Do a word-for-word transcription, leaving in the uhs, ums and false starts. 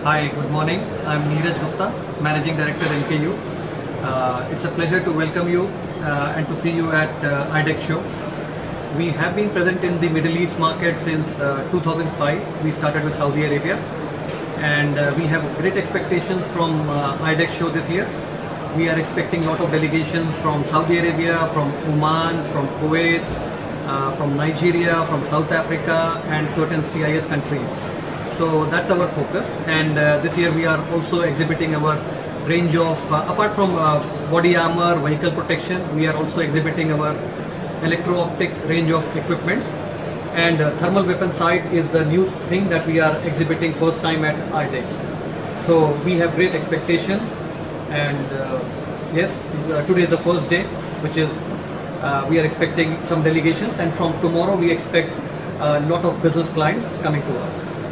Hi, good morning. I'm Neeraj Gupta, Managing Director M K U. Uh, it's a pleasure to welcome you uh, and to see you at uh, I DEX show. We have been present in the Middle East market since uh, two thousand five. We started with Saudi Arabia, and uh, we have great expectations from uh, I DEX show this year. We are expecting a lot of delegations from Saudi Arabia, from Oman, from Kuwait, uh, from Nigeria, from South Africa, and certain C I S countries. So that's our focus, and uh, this year we are also exhibiting our range of, uh, apart from uh, body armor, vehicle protection, we are also exhibiting our electro-optic range of equipment, and uh, thermal weapon sight is the new thing that we are exhibiting first time at I DEX. So we have great expectation, and uh, yes, uh, today is the first day, which is uh, we are expecting some delegations, and from tomorrow we expect a lot of business clients coming to us.